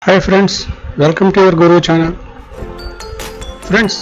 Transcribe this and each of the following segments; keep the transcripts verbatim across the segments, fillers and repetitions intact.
Hi friends, welcome to your Guru channel. Friends,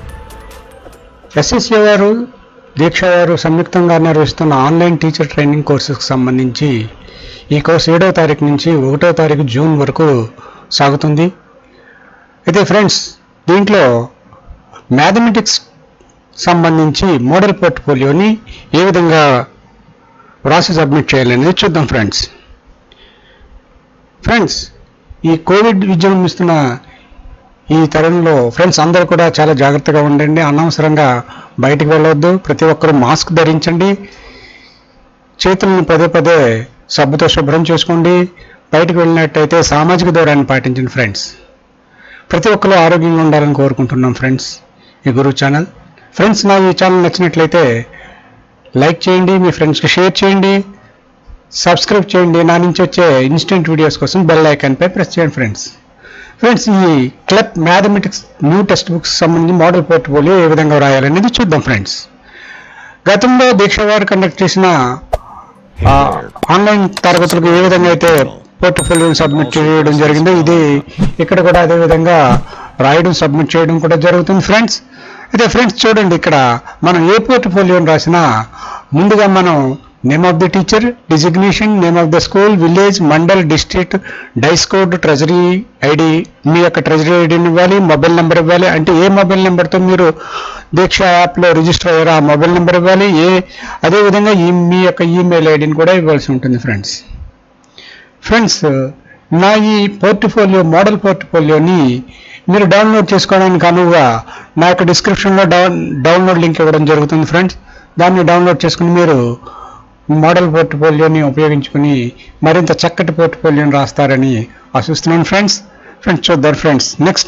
S S C వారు దీక్ష వారు సంయుక్తంగా నిర్వహిస్తున్న ఆన్లైన్ టీచర్ ట్రైనింగ్ కోర్సుకు సంబంధించి ఈ కోర్సు ఏడవ తారీఖు నుంచి ఒకటో తారీఖు జూన్ వరకు సాగుతుంది. అయితే ఫ్రెండ్స్, దీంట్లో మ్యాథమెటిక్స్ సంబంధించి మోడల్ పోర్ట్ఫోలియోని ఏ విధంగా రాసి సబ్మిట్ చేయాలనేది చూద్దాం ఫ్రెండ్స్. ఫ్రెండ్స్, ఈ కోవిడ్ విజృంభిస్తున్న ఈ తరంలో ఫ్రెండ్స్ అందరూ కూడా చాలా జాగ్రత్తగా ఉండండి. అనవసరంగా బయటికి వెళ్ళవద్దు. ప్రతి ఒక్కరూ మాస్క్ ధరించండి. చేతులను పదే పదే సబ్బుతో శుభ్రం చేసుకోండి. బయటకు వెళ్ళినట్టయితే సామాజిక దూరాన్ని పాటించండి ఫ్రెండ్స్. ప్రతి ఒక్కరూ ఆరోగ్యంగా ఉండాలని కోరుకుంటున్నాం ఫ్రెండ్స్. ఈ గురు ఛానల్ ఫ్రెండ్స్, నా ఈ ఛానల్ నచ్చినట్లయితే లైక్ చేయండి, మీ ఫ్రెండ్స్కి షేర్ చేయండి, సబ్స్క్రైబ్ చేయండి. నా నుంచి వచ్చే ఇన్స్టెంట్ వీడియోస్ కోసం బెల్ ఐకాన్ పై ప్రెస్ చేయండి ఫ్రెండ్స్. ఫ్రెండ్స్, ఈ club mathematics new text books సంబంధించి మోడల్ పోర్ట్ఫోలియో ఏ విధంగా రాయాలనేది చూద్దాం ఫ్రెండ్స్. గతంలో దీక్ష వారు కండక్ట్ చేసిన ఆన్లైన్ తరగతులకు ఏ విధంగా అయితే పోర్ట్ఫోలియోని సబ్మిట్ చేయడం జరిగిందో, ఇది ఇక్కడ కూడా అదే విధంగా రాయడం సబ్మిట్ చేయడం కూడా జరుగుతుంది ఫ్రెండ్స్. అయితే ఫ్రెండ్స్ చూడండి, ఇక్కడ మనం ఏ పోర్ట్ఫోలియోని రాసినా ముందుగా మనం name of the teacher, designation, name of the school, village, mandal, district, DISE code, treasury ID, మీ యొక్క ట్రెజరీ ఐడిని ఇవ్వాలి, మొబైల్ నెంబర్ ఇవ్వాలి. అంటే ఏ మొబైల్ నెంబర్తో మీరు దీక్ష యాప్లో రిజిస్టర్ అయ్యారో ఆ మొబైల్ నెంబర్ ఇవ్వాలి. ఏ అదేవిధంగా ఈ మీ యొక్క ఈమెయిల్ ఐడిని కూడా ఇవ్వాల్సి ఉంటుంది ఫ్రెండ్స్. ఫ్రెండ్స్, నా ఈ పోర్ట్ఫోలియో మోడల్ పోర్ట్ఫోలియోని మీరు డౌన్లోడ్ చేసుకోవడానికి అనువుగా నా యొక్క డిస్క్రిప్షన్లో డౌన్ డౌన్లోడ్ లింక్ ఇవ్వడం జరుగుతుంది ఫ్రెండ్స్. దాన్ని డౌన్లోడ్ చేసుకుని మీరు మోడల్ పోర్ట్ఫోలియోని ఉపయోగించుకుని మరింత చక్కటి పోర్ట్ఫోలియోని రాస్తారని ఆశిస్తున్నాను ఫ్రెండ్స్. ఫ్రెండ్స్ చూద్దాం ఫ్రెండ్స్. నెక్స్ట్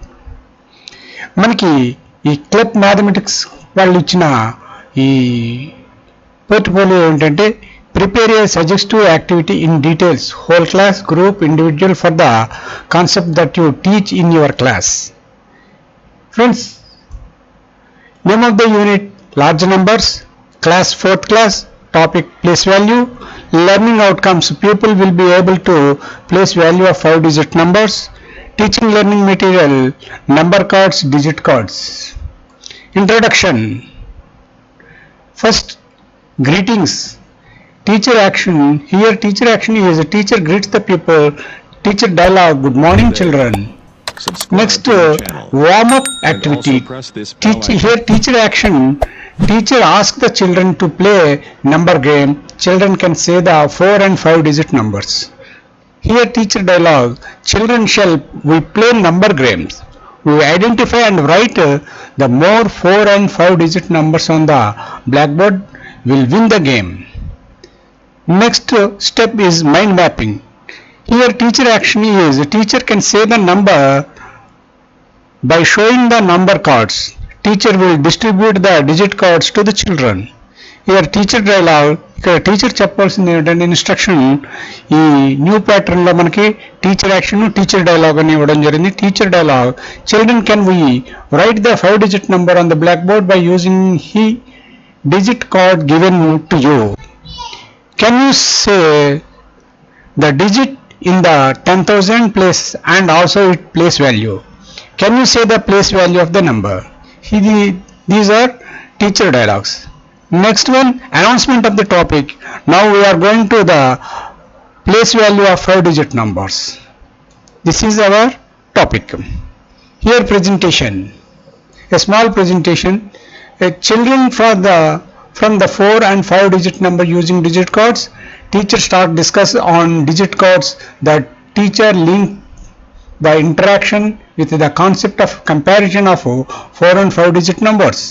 మనకి ఈ క్లబ్ మ్యాథమెటిక్స్ వాళ్ళు ఇచ్చిన ఈ పోర్ట్ఫోలియో ఏంటంటే, prepare a suggestive activity in details, whole class, group, individual for the concept that you teach in your class. Friends, name of the unit large numbers, class fourth class, topic place value, learning outcomes, pupil will be able to place value of five digit numbers, teaching learning material, number cards, digit cards. Introduction. First, greetings, teacher action. Here teacher action is a teacher greets the pupil, teacher dialogue, good morning children. Next, warm up activity. Teach, here teacher action, teacher asks the children to play number game. Children can say the four and five digit numbers. Here teacher dialogue, children shall we play number games. We identify and write the more four and five digit numbers on the blackboard will win the game. Next step is mind mapping. Here teacher action is teacher can say the number by showing the number cards. Teacher will distribute the digit cards to the children. Here teacher dialogue, ఇక్కడ teacher చెప్పాల్సింది ఏంటంటే instruction. ఈ new pattern లో మనకి teacher action, teacher dialogue అని ఇవ్వడం జరిగింది. Teacher dialogue, children can we write the five digit number on the black board by using the digit card given to you. Can you say the digit in the ten thousand place and also it place value. Can you say the place value of the number? He, these are teacher dialogues. Next one, announcement of the topic. Now we are going to the place value of five digit numbers. This is our topic. Here presentation, a small presentation. A children from the from the four and five digit number using digit cards. Teacher start discuss on digit cards. The teacher link the interaction with the concept of comparison of four and five digit numbers.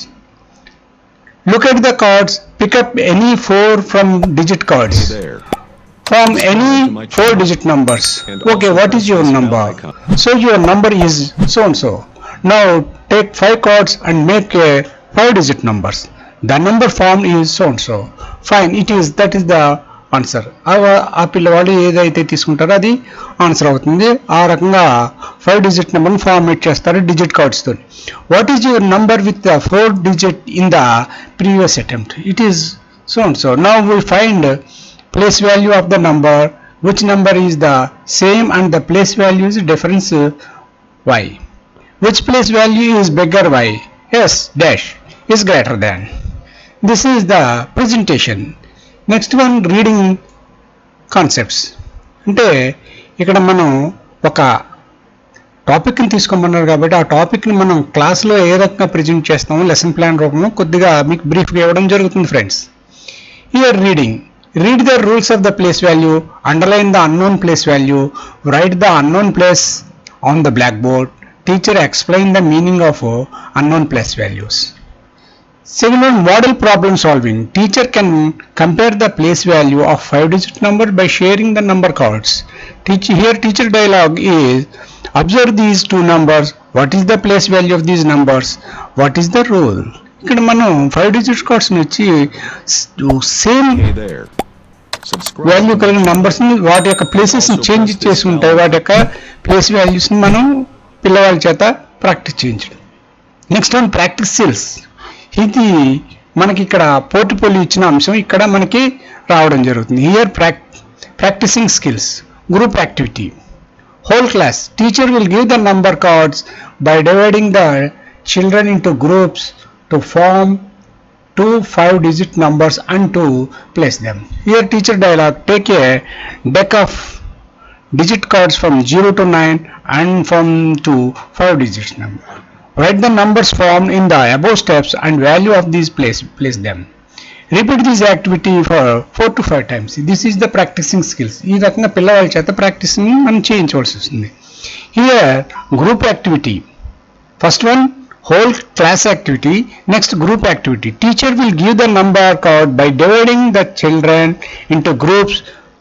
Look at the cards, pick up any four from digit cards. From any four digit numbers. Okay, what is your number? So your number is so and so. Now take five cards and make a five digit numbers. The number formed is so and so. Fine, it is, that is the answer. ఆ పిల్లవాడు ఏదైతే తీసుకుంటారో అది answer అవుతుంది. ఆ రకంగా five digit నెంబర్ని format చేస్తారు డిజిట్ కార్డ్స్తో. What is your number with the four digit in the previous attempt? It is so and so. Now we find place value of the number, which number is the same and the place value is difference uh, y. Which place value is bigger y? Yes, dash is greater than. This is the presentation. Next one, reading concepts. అంటే ఇక్కడ మనం ఒక topic ని తీసుకోమన్నారు కాబట్టి ఆ topic ని మనం class లో ఏ రకంగా ప్రెజెంట్ చేస్తామో లెసన్ ప్లాన్ రూపంలో కొద్దిగా మీకు బ్రీఫ్ గా ఇవ్వడం జరుగుతుంది friends. Here reading. Read the rules of the place value, underline the unknown place value, write the unknown place on the blackboard. Teacher explain the meaning of uh, unknown place values. Second one, model problem solving. Teacher can compare the place value of five digit number by sharing the number cards. Teach, here teacher dialogue is, observe these two numbers. What is the place value of these numbers? What is the rule? ఇక్కడ మనం five digit cards నుంచి same value కలిగిన numbers ని వాటి యొక్క places ని change చేసి ఉంటాయి. వాటి యొక్క ప్లేస్ వాల్యూస్ ని మనం పిల్లవాళ్ళ చేత ప్రాక్టీస్ చేయించడం. Next one practice skills. ఇది మనకి ఇక్కడ పోర్ట్ఫోలియో ఇచ్చిన అంశం ఇక్కడ మనకి రావడం జరుగుతుంది. Here prac practicing skills. Group activity. Whole class. Teacher will give the number cards by dividing the children into groups to form two five digit numbers and to place them. Here teacher dialogue. Take a deck of digit cards from zero to nine and from to five digit number. Write the numbers formed in the above steps and value of these place place them. Repeat this activity for four to five times. This is the practicing skills. ఈ రకంగా పిల్లవాళ్ళ చేత practice ని మనం చేయించవలసి వస్తుంది. Here group activity. First one, whole class activity. Next, group activity. Teacher will give the number card by dividing the children into groups.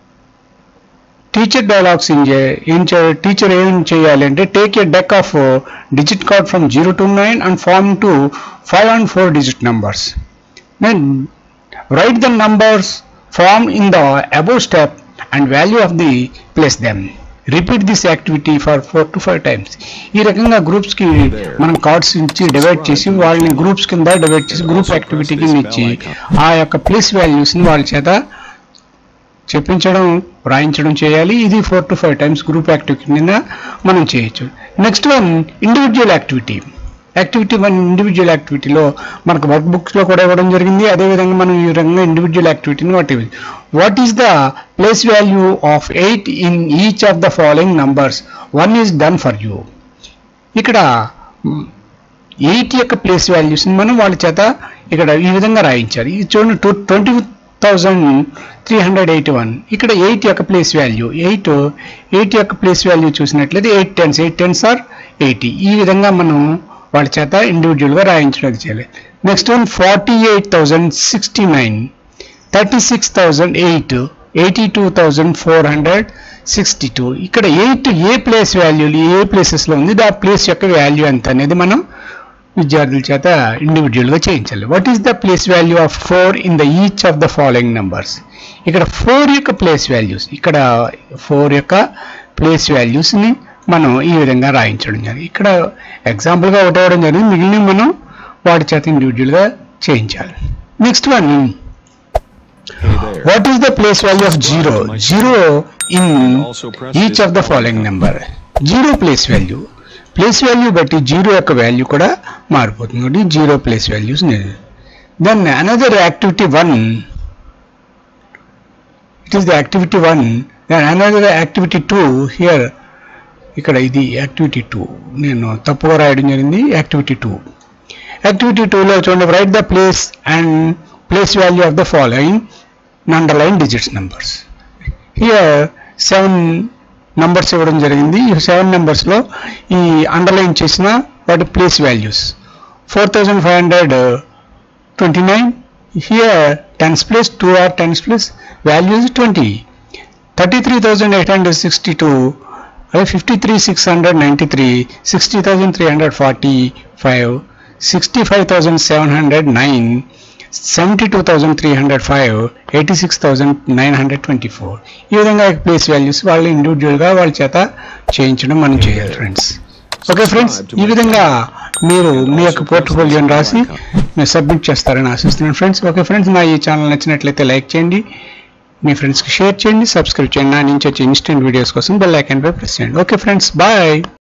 Teacher dialogues in teacher em cheyali ante take a deck of uh, digit card from zero to nine and form to five and four digit numbers. Then write the numbers formed in the above step and value of the place them. Repeat this activity for four to five times. ఈ రకంగా groups కి మనం cards ఇచ్చి divide చేసి వాళ్ళని groups కింద divide చేసి group activity కింద ఇచ్చి ఆ యొక్క ప్లేస్ వాల్యూస్ ని వాళ్ళ చేత చెప్పించడం రాయించడం చేయాలి. ఇది four to five times group activity కింద మనం చేయొచ్చు. Next one, individual activity. Activity one individual యాక్టివిటీలో మనకు వర్క్ బుక్స్ లో కూడా ఇవ్వడం జరిగింది. అదేవిధంగా మనం ఈ రకంగా ఇండివిజువల్ యాక్టివిటీని వాటి what is the place value of eight in each of the following numbers. One is done for you. ఇక్కడ ఎయిట్ యొక్క ప్లేస్ వాల్యూస్ మనం వాళ్ళ చేత ఇక్కడ ఈ విధంగా రాయించాలి. ఇది చూడండి, two twenty thousand three hundred eighty one. ఇక్కడ ఎయిట్ యొక్క ప్లేస్ వాల్యూ ఎయిట్ ఎయిట్ యొక్క ప్లేస్ వాల్యూ చూసినట్లయితే eight tens eight tens or eighty. ఈ విధంగా మనం వాళ్ళ చేత ఇండివిజువల్ గా రాయించడం చేయాలి. Next one, forty eight thousand sixty nine, thirty six thousand eight, eighty two thousand four hundred sixty two. ఇక్కడ ఎయిట్ ఏ ప్లేస్ వాల్యూలు ఏ ప్లేసెస్ లో ఉంది, ఆ ప్లేస్ యొక్క వాల్యూ ఎంత అనేది మనం విద్యార్థుల చేత ఇండివిజువల్ గా చేయించాలి. What is the place value of four in the each of the following numbers. ఇక్కడ ఫోర్ యొక్క ప్లేస్ వాల్యూస్ ఇక్కడ ఫోర్ యొక్క ప్లేస్ వాల్యూస్ ని మనం ఈ విధంగా రాయించడం జరిగింది. ఇక్కడ ఎగ్జాంపుల్ గా ఒకటి ఇవ్వడం జరిగింది, మిగిలిన మనం వాటి చేత ఇండివిజువల్ గా చేయించాలి. Next one, what is the place value of zero. Zero in each of the following number. Zero place value place value బట్టి జీరో యొక్క వాల్యూ కూడా మారిపోతుంది కాబట్టి zero place values. Then another activity one, it is the activity one. Then another activity two. Here ఇక్కడ ఇది activity two, నేను తప్పుగా రాయడం జరిగింది. యాక్టివిటీ టూ యాక్టివిటీ టూలో చూడండి, write the place and place value of the following underline digits numbers. Here seven numbers ఇవ్వడం జరిగింది. ఈ సెవెన్ నెంబర్స్లో ఈ అండర్లైన్ చేసిన వాటి place values. Four thousand five hundred twenty nine. Here tens place two or tens place values twenty. Thirty three thousand eight hundred sixty two, fifty three six hundred ninety three, sixty thousand three hundred forty five, sixty five thousand seven hundred nine, seventy two thousand three hundred five, eighty six thousand nine hundred twenty four. ఈ విధంగా place values వాళ్ళు ఇండివిజువల్గా వాళ్ళ చేత చేయించడం మనం చేయాలి friends. Okay friends, ఈ విధంగా మీరు మీ యొక్క పోర్ట్ఫోలియోని రాసి మీరు సబ్మిట్ చేస్తారని ఆశిస్తున్నాను ఫ్రెండ్స్. ఓకే ఫ్రెండ్స్, నా ఈ ఛానల్ నచ్చినట్లయితే లైక్ చేయండి, మీ ఫ్రెండ్స్కి షేర్ చేయండి, సబ్స్క్రైబ్ చేయండి. నా నుంచి వచ్చే ఇన్స్టెంట్ వీడియోస్ కోసం బెల్ ఐకాన్ పై ప్రెస్ చేయండి. Okay friends, bye.